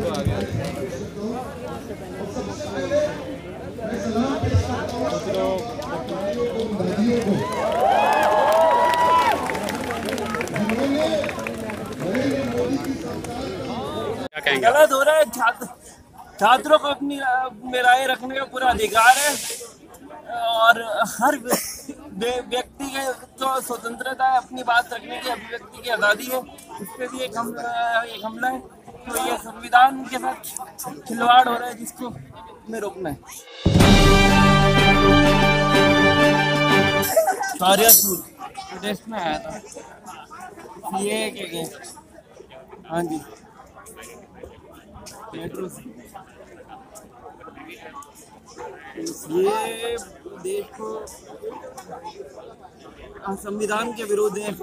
गलत हो रहा है। छात्रों को अपनी में राय रखने का पूरा अधिकार है और हर व्यक्ति को स्वतंत्रता है, अपनी बात रखने की अभिव्यक्ति की आज़ादी है। इस पर भी एक हमला है। तो ये संविधान के साथ खिलवाड़ हो रहा है जिसको हमें रोकना है। कार्यसूर प्रदेश में आया था ये के हाँ जी मेट्रो से ये देश को संविधान के विरोध है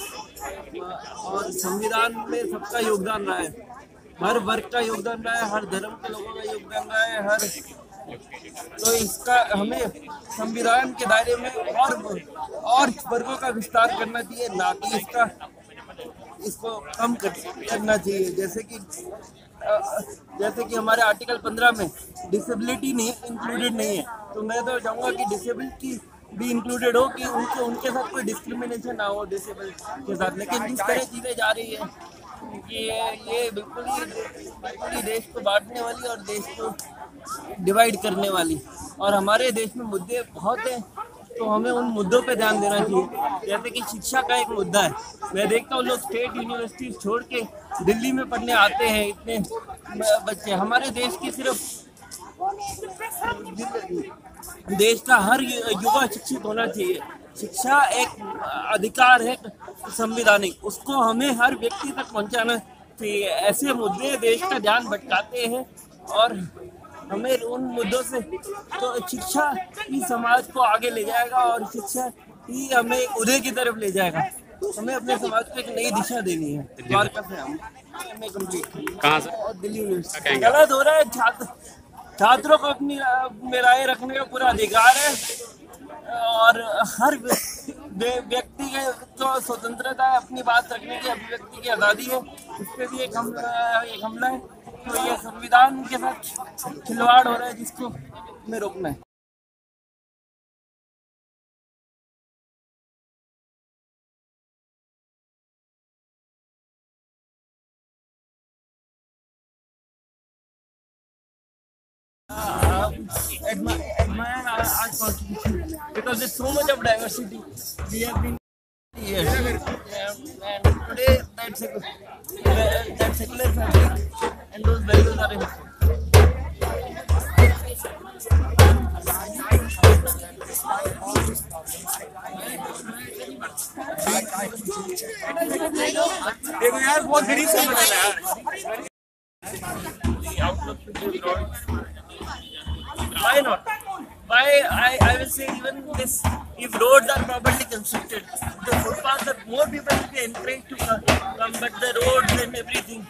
और संविधान में सबका योगदान रहा है, हर वर्ग का योगदान रहा है, हर धर्म के लोगों का योगदान रहा है, हर तो इसका हमें संविधान के दायरे में और वर्गों का विस्तार करना चाहिए, ना कि इसको कम करना चाहिए। जैसे कि हमारे आर्टिकल 15 में डिसेबिलिटी नहीं इंक्लूडेड नहीं है, तो मैं तो चाहूँगा कि डिसेबिलिटी भी इंक्लूडेड हो, कि उनके साथ कोई डिस्क्रिमिनेशन ना हो डिसेबल के साथ। लेकिन जिस तरह चीज़ें जा रही है कि ये बिल्कुल ही देश को बांटने वाली और देश को डिवाइड करने वाली, और हमारे देश में मुद्दे बहुत हैं तो हमें उन मुद्दों पे ध्यान देना चाहिए। जैसे कि शिक्षा का एक मुद्दा है, मैं देखता हूँ लोग स्टेट यूनिवर्सिटी छोड़ के दिल्ली में पढ़ने आते हैं, इतने बच्चे। हमारे देश की सिर्फ देश का हर युवा शिक्षित होना चाहिए। शिक्षा एक अधिकार है संवैधानिक, उसको हमें हर व्यक्ति तक पहुंचाना चाहिए। ऐसे मुद्दे देश का ध्यान भटकाते हैं और हमें उन मुद्दों से तो शिक्षा ही समाज को आगे ले जाएगा और शिक्षा ही हमें उदय की तरफ ले जाएगा। हमें अपने समाज को एक नई दिशा देनी है। द्वारका से हमें कंप्लीट कहाँ से और दिल्ली यूनिवर्सिटी। गलत हो रहा है। छात्रों को अपनी में राय रखने का पूरा अधिकार है और हर व्यक्ति को स्वतंत्रता है, अपनी बात रखने की अभिव्यक्ति की आज़ादी है। इस पर भी एक हमला है। तो ये संविधान के साथ खिलवाड़ हो रहा है जिसको हमें रोकना है। Admire our constitution because there's so much of diversity. We have been here, and today that secular fabric and those values are in. देखो यार बहुत गरीब से बना है। Why not? Why I will say even this, if roads are properly constructed, the footpaths, that more people will be encouraged to come, but the roads and everything.